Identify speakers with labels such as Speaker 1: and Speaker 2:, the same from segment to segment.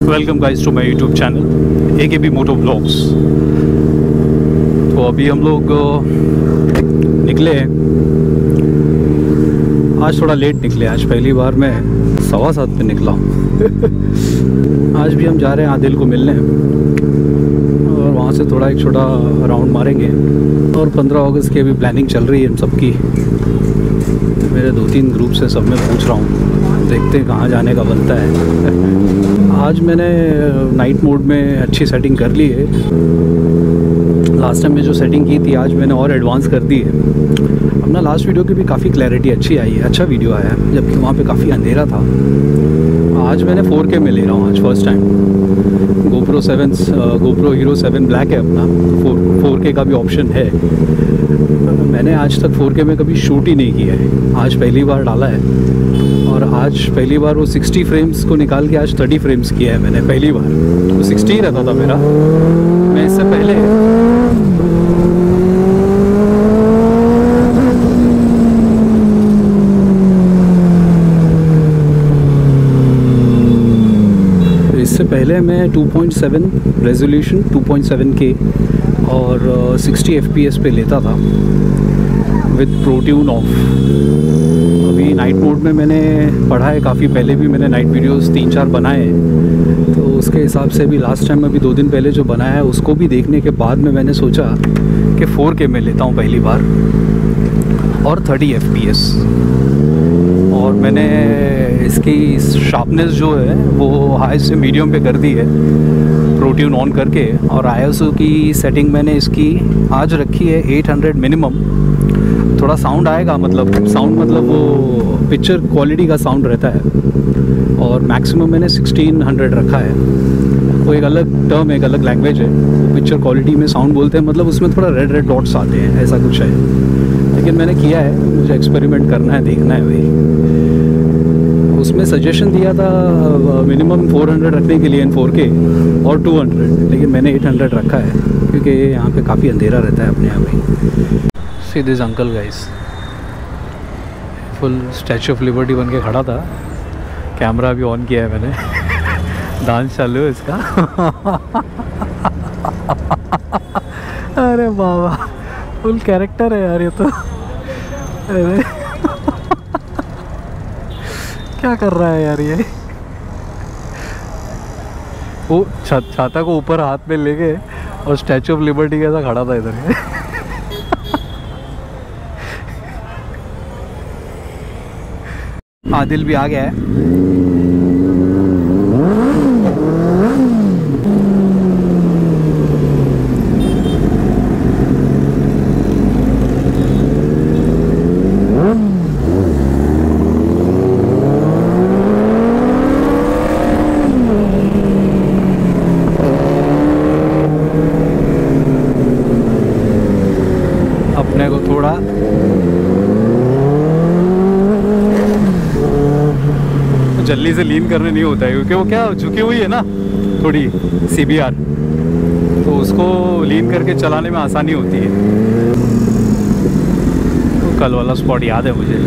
Speaker 1: Welcome guys to my YouTube channel AKB moto blogs. तो अभी हम लोग निकले हैं। आज थोड़ा लेट निकले। आज पहली बार मैं 7:15 पे निकला हूँ। आज भी हम जा रहे हैं आदिल को मिलने और वहाँ से थोड़ा एक छोटा राउंड मारेंगे। और 15 अगस्त की अभी प्लानिंग चल रही है हम सबकी। मेरे 2-3 ग्रुप से सब में पूछ रहा हूँ, देखते हैं कहाँ जाने का बनता है। आज मैंने नाइट मोड में अच्छी सेटिंग कर ली है। लास्ट टाइम में जो सेटिंग की थी आज मैंने और एडवांस कर दी है। अपना लास्ट वीडियो की भी काफ़ी क्लैरिटी अच्छी आई है, अच्छा वीडियो आया है, जबकि वहाँ पे काफ़ी अंधेरा था। आज मैंने 4K में ले रहा हूँ आज first time. GoPro Hero 7 black है अपना, 4K का भी ऑप्शन है। मैंने आज तक 4K में कभी शूट ही नहीं किया है, आज पहली बार डाला है। और आज पहली बार वो 60 फ्रेम्स को निकाल के आज 30 फ्रेम्स किया है मैंने पहली बार। वो 60 ही रहता था मेरा। मैं इससे पहले मैं 2.7 रेजोल्यूशन 2.7K और 60 FPS पे लेता था विद प्रो ट्यून ऑफ। अभी नाइट मोड में मैंने पढ़ा है, काफ़ी पहले भी मैंने नाइट वीडियोस 3-4 बनाए हैं, तो उसके हिसाब से भी लास्ट टाइम अभी 2 दिन पहले जो बनाया है उसको भी देखने के बाद में मैंने सोचा कि 4K में लेता हूँ पहली बार और 30 FPS। और मैंने इसकी शार्पनेस जो है वो हाई से मीडियम पे कर दी है प्रो ट्यून ऑन करके। और ISO की सेटिंग मैंने इसकी आज रखी है 800 मिनिमम। थोड़ा साउंड आएगा, मतलब वो पिक्चर क्वालिटी का साउंड रहता है। और मैक्सिमम मैंने 1600 रखा है। वो एक अलग टर्म है, एक अलग लैंग्वेज है। वो पिक्चर क्वालिटी में साउंड बोलते हैं, मतलब उसमें थोड़ा रेड डॉट्स आते हैं, ऐसा कुछ है। लेकिन मैंने किया है, मुझे एक्सपेरिमेंट करना है, देखना है भाई। उसमें सजेशन दिया था मिनिमम 400 रखने के लिए इन 4K और 200, लेकिन मैंने 800 रखा है क्योंकि यहाँ पे काफ़ी अंधेरा रहता है अपने यहाँ पे। See this uncle guys, full Statue of Liberty बन के खड़ा था। कैमरा भी ऑन किया है मैंने। डांस चालू है इसका। अरे बाबा, फुल कैरेक्टर है यार ये तो। अरे क्या कर रहा है यार ये। वो छाता को ऊपर हाथ में लेके और स्टैचू ऑफ लिबर्टी कैसा खड़ा था इधर। आदिल भी आ गया है। अपने को थोड़ा जल्दी से लीन करने नहीं होता है क्योंकि वो क्या झुकी हुई है ना थोड़ी CBR, तो उसको लीन करके चलाने में आसानी होती है। तो कल वाला स्पॉट याद है मुझे।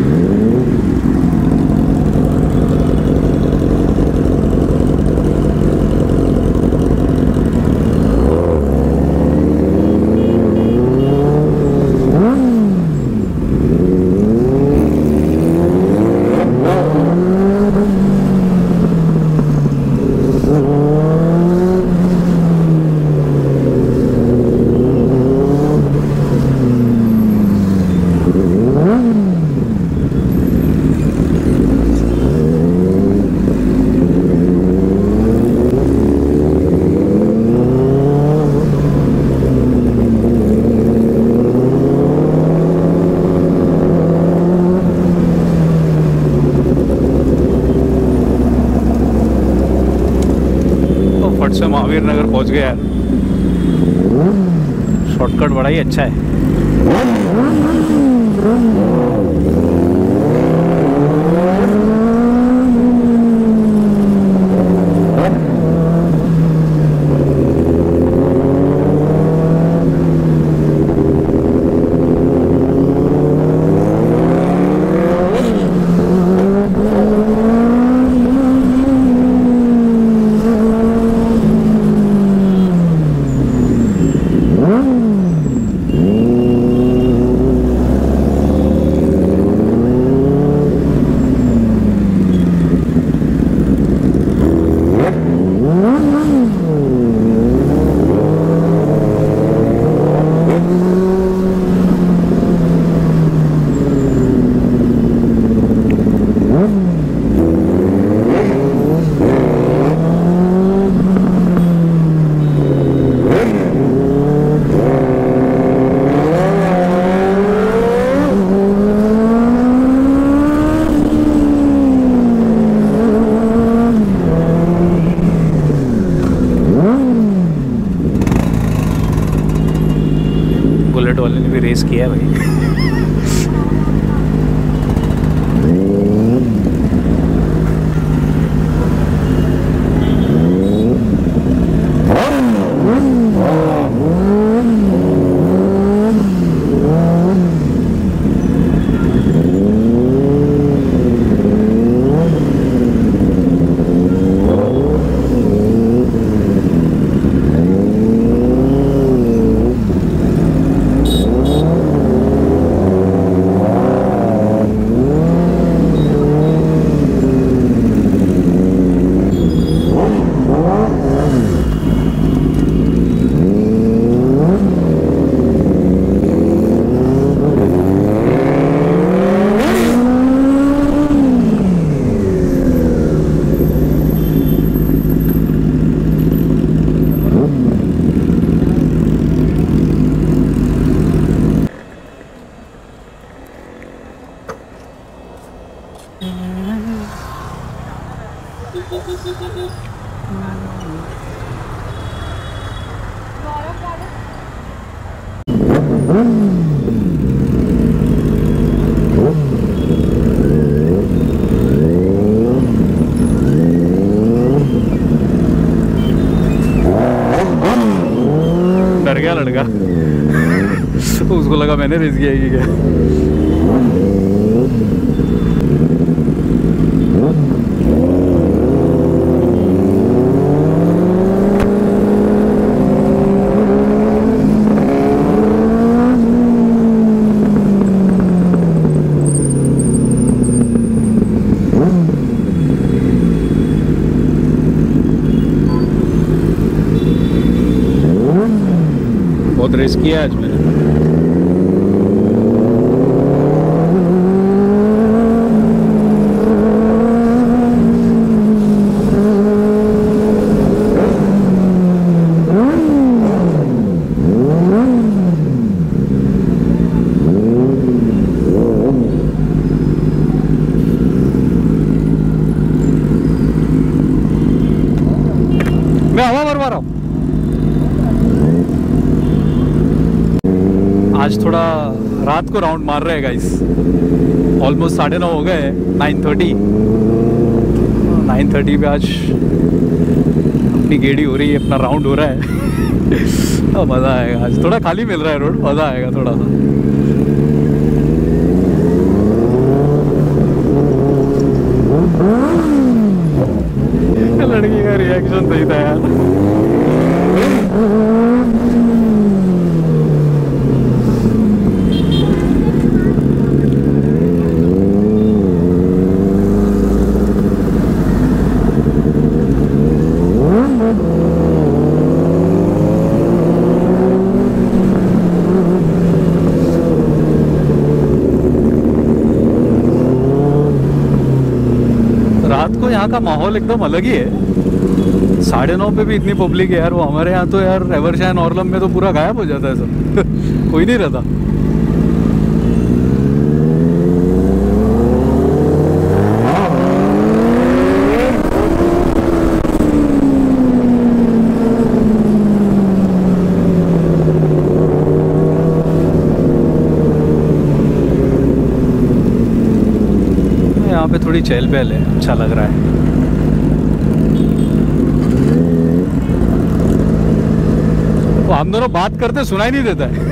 Speaker 1: फट से महावीर नगर पहुंच गया यार। शॉर्टकट बड़ा ही अच्छा है। किया है भाई। डर गया लड़का। उसको लगा मैंने रेस किया कि क्या। बहुत रेस किया आज मैंने। मैं हवा भरवा रहा हूँ। आज थोड़ा रात को राउंड मार रहे हैं गाइस। ऑलमोस्ट 9:30 हो गए हैं। 9:30 पे आज अपनी गेड़ी हो रही है, अपना राउंड हो रहा है। मज़ा आएगा आज। थोड़ा खाली मिल रहा है रोड, मज़ा आएगा थोड़ा सा। लड़की का रिएक्शन सही था यार। रात को यहाँ का माहौल एकदम अलग ही है। 9:30 पे भी इतनी पब्लिक है यार। वो हमारे यहाँ तो यार एवरशाइन ऑर्लम में तो पूरा गायब हो जाता है सब। कोई नहीं रहता। यहाँ पे थोड़ी चहल पहल है, अच्छा लग रहा है। तो हम दोनों बात करते सुनाई नहीं देता है।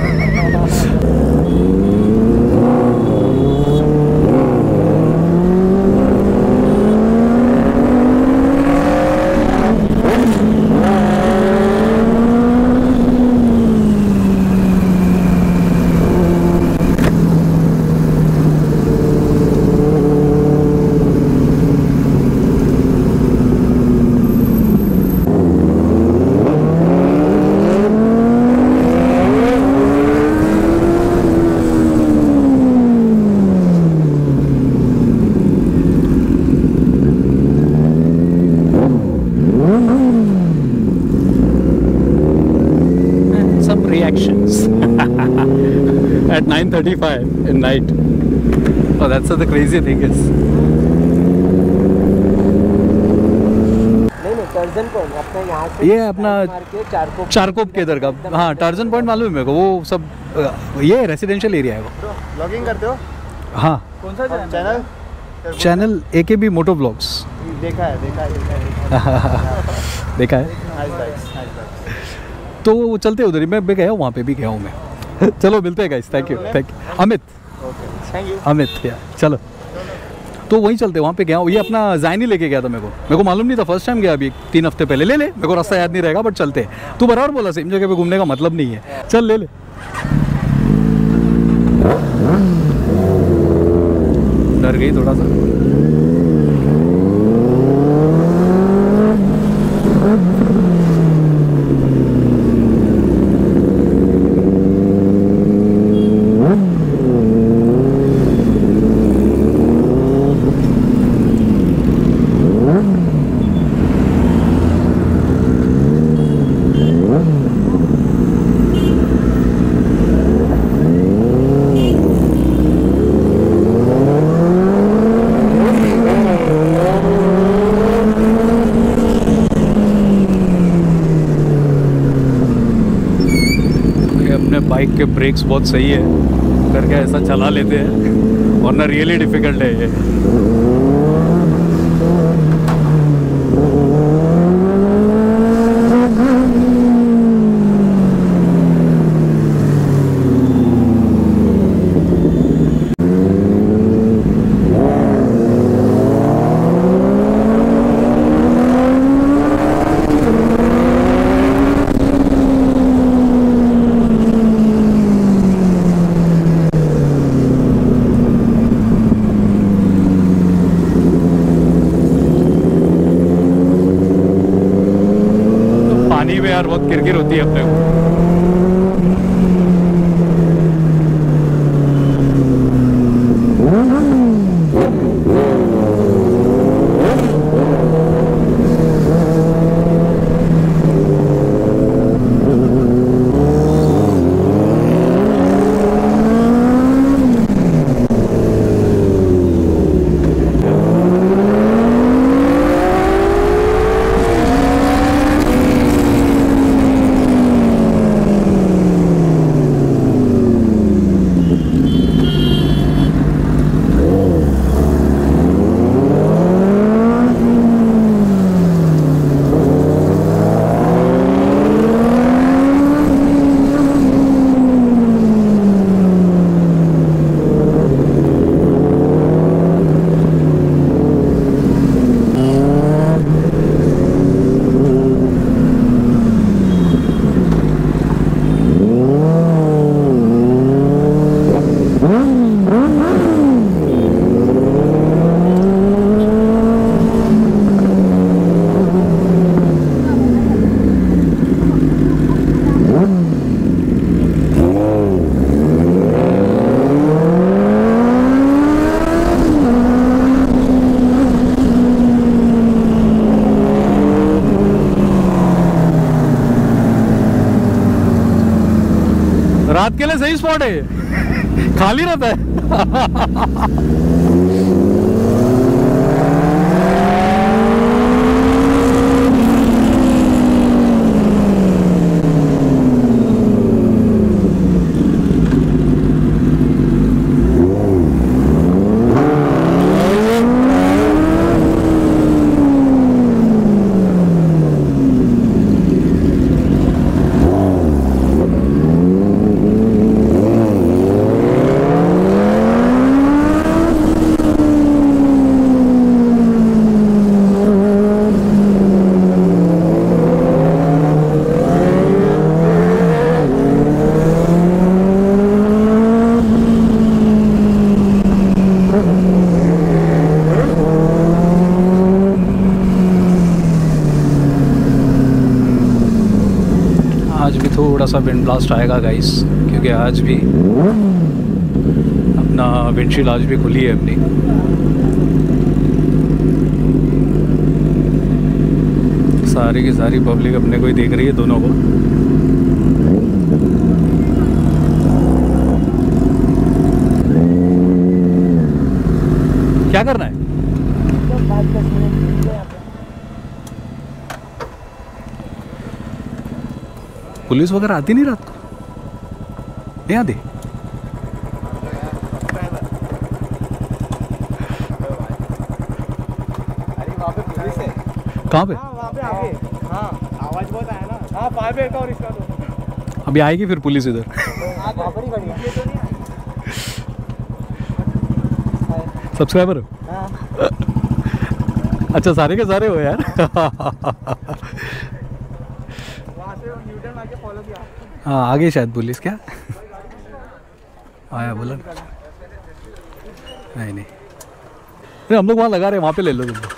Speaker 1: Reactions at 9:35 in night. Oh, that's the crazy thing is.
Speaker 2: नहीं टार्जन पॉइंट अपना यहाँ से
Speaker 1: ये अपना चारकोप के इधर का। हाँ टार्जन पॉइंट मालूम है मेरे को, वो सब ये रेसिडेंशियल एरिया है वो।
Speaker 3: ब्लॉगिंग करते हो?
Speaker 1: हाँ।
Speaker 3: कौन सा channel?
Speaker 1: Channel AKB moto blogs.
Speaker 3: देखा है।
Speaker 1: देखा है। तो वो चलते उधर ही, मैं गया हूँ, वहाँ पे भी गया हूँ मैं। चलो मिलते हैं guys, thank you. Amit,
Speaker 3: thank you.
Speaker 1: Amit या चलो, तो वहीं चलते, वहाँ पे गया हूँ। ये अपना जायनी लेके गया था मेरे को मालूम नहीं था, फर्स्ट टाइम गया अभी 3 हफ्ते पहले। ले मेरे को रास्ता याद नहीं रहेगा बट चलते। तू बराबर बोला, सेम जगह पे घूमने का मतलब नहीं है, चल ले। डर गई थोड़ा सा। बाइक के ब्रेक्स बहुत सही है करके ऐसा चला लेते हैं, वरना रियली डिफ़िकल्ट है ये। यार बहुत किरकिर होती है अपने को। रात के लिए सही स्पॉट है, खाली रहता है। आज भी थोड़ा सा विंड ब्लास्ट आएगा गाइस, क्योंकि आज भी अपना विंडशील्ड आज भी खुली है अपनी। सारी की सारी पब्लिक अपने को ही देख रही है, दोनों को। क्या करना है? पुलिस वगैरह आती नहीं रात को? नहीं आती?
Speaker 3: अरे वहाँ पे पुलिस है।
Speaker 1: कहाँ पे?
Speaker 3: हाँ वहाँ पे आगे। हाँ आवाज़ बहुत आया ना। हाँ फायर ब्रिगेड का और इसका तो।
Speaker 1: अभी आएगी फिर पुलिस इधर?
Speaker 3: वहाँ पर ही खड़ी है। ये तो नहीं आई।
Speaker 1: सब्सक्राइबर हो?
Speaker 3: हाँ।
Speaker 1: अच्छा सारे के सारे हो यार।
Speaker 3: वहाँ से न्यूटन आके फॉलो किया।
Speaker 1: हाँ आगे शायद पुलिस क्या आया बोला नहीं नहीं अरे हम लोग वहाँ लगा रहे हैं, वहाँ पे ले लो तुम लोग।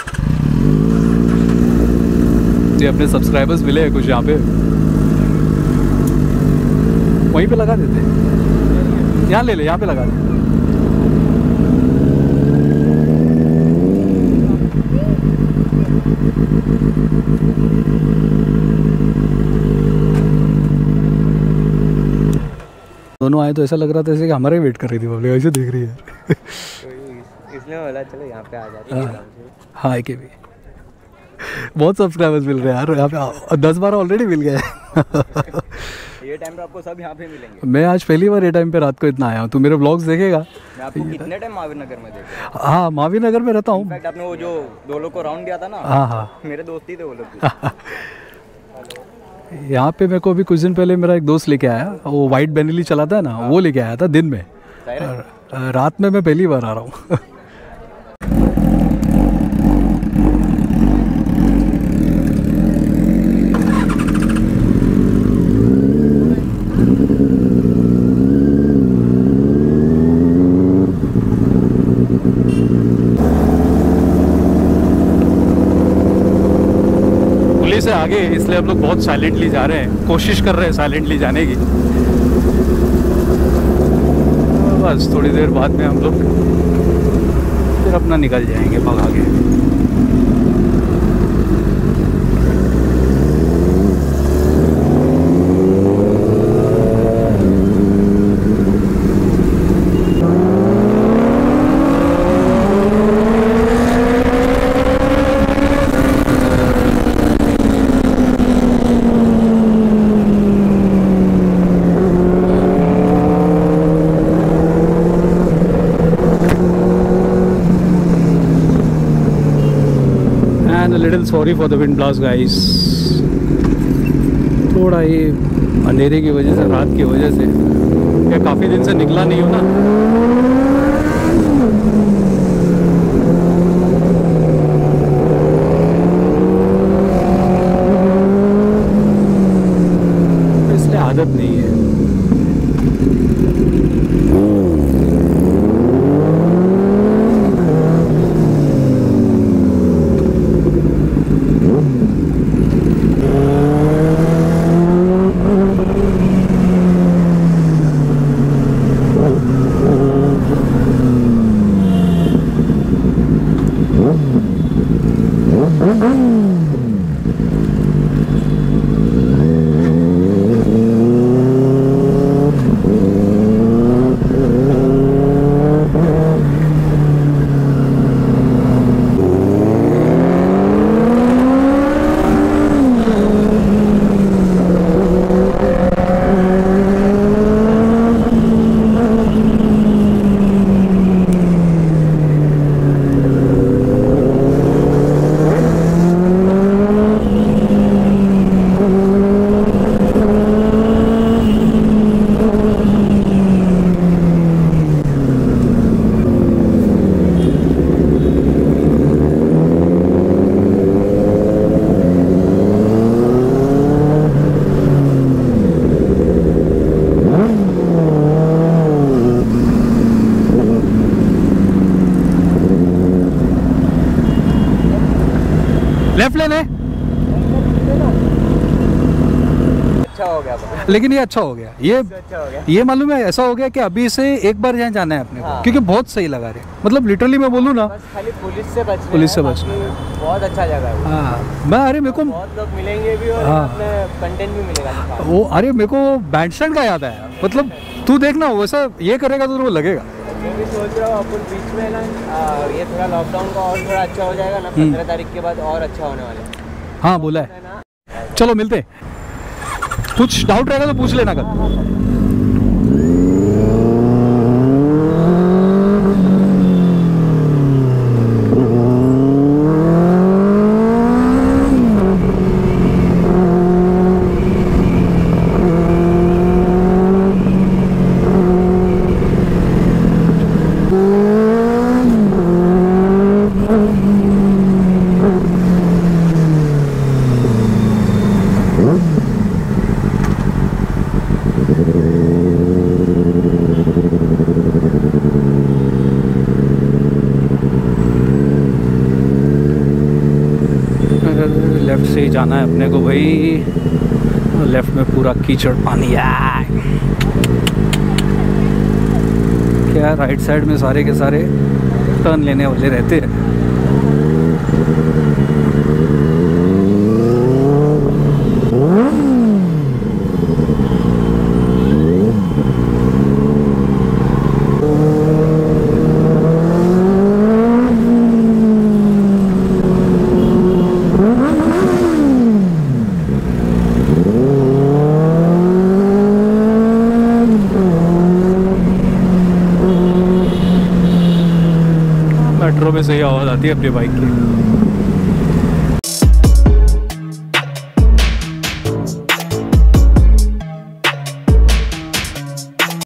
Speaker 1: ये अपने सब्सक्राइबर्स मिले हैं कुछ यहाँ पे, वहीं पे लगा देते हैं। यहाँ ले ले, यहाँ पे लगा दे। दोनों आए तो ऐसा लग रहा था जैसे कि हमारा ही वेट कर रही थी पब्लिक, ऐसे देख रही है।
Speaker 3: इसलिए बोला चलो यहाँ पे आ जाते हैं।
Speaker 1: हाँ एक भी बहुत सब्सक्राइबर्स मिल रहे हैं यार यहाँ पे, 10-12 ऑलरेडी मिल गए।
Speaker 3: ये टाइम पे आपको सब यहाँ पे मिलेंगे।
Speaker 1: मैं आज पहली बार ये टाइम पे रात को इतना आया हूँ। तू मेरे व्लॉग्स देखेगा?
Speaker 3: मैं आपको कितने टाइम महावीर नगर में देखा।
Speaker 1: हाँ महावीर नगर में रहता हूँ।
Speaker 3: इनफैक्ट आपने वो जो 2 लोग को राउंड दिया था ना,
Speaker 1: हाँ हाँ
Speaker 3: मेरे दोस्त ही थे वो लोग।
Speaker 1: यहाँ पे मेरे को अभी कुछ दिन पहले मेरा एक दोस्त लेके आया, वो वाइट बेनेली चलाता है ना, वो लेके आया था दिन में। रात में मैं पहली बार आ रहा हूँ। पुलिस है आगे, इसलिए हम लोग बहुत साइलेंटली जा रहे हैं, कोशिश कर रहे हैं साइलेंटली जाने की। बस थोड़ी देर बाद में हम लोग फिर अपना निकल जाएंगे भगा के। Sorry for the wind blast guys. थोड़ा ये अंधेरे की वजह से, रात की वजह से, क्या काफ़ी दिन से निकला नहीं हो ना, इसलिए आदत नहीं है। लेफ्ट लेने,
Speaker 3: अच्छा हो गया बस।
Speaker 1: लेकिन ये अच्छा हो गया, ये
Speaker 3: अच्छा हो गया।
Speaker 1: ये मालूम है ऐसा हो गया कि अभी से एक बार यहाँ जाना है अपने को,
Speaker 3: हाँ।
Speaker 1: क्योंकि बहुत सही लगा रहे, मतलब लिटरली मैं बोलूँ ना,
Speaker 3: बस खाली पुलिस से बचना
Speaker 1: पुलिस से
Speaker 3: है,
Speaker 1: बचना।
Speaker 3: बाकी बहुत अच्छा जगह है।
Speaker 1: हाँ मैं, अरे मेरे को
Speaker 3: बहुत लोग मिलेंगे भी और
Speaker 1: हाँ।
Speaker 3: अपने कंटेंट भी मिलेगा।
Speaker 1: वो, अरे मेरे को बैंडस्टैंड का याद आया, मतलब तू देखना वैसा ये करेगा तो तेरे को लगेगा।
Speaker 3: मैं भी सोच रहा हूँ अपन बीच में ना, ये थोड़ा लॉकडाउन का और थोड़ा अच्छा हो जाएगा ना, 15 तारीख के बाद और अच्छा होने वाला है।
Speaker 1: हाँ बोला है,
Speaker 3: ना
Speaker 1: चलो मिलते हैं। कुछ डाउट रहेगा तो पूछ लेना कल। लेफ्ट से ही जाना है अपने को भाई, लेफ्ट में पूरा कीचड़ पानी है। क्या राइट साइड में सारे के सारे टर्न लेने वाले रहते हैं। मेट्रो में सही आवाज़ आती है अपनी बाइक की।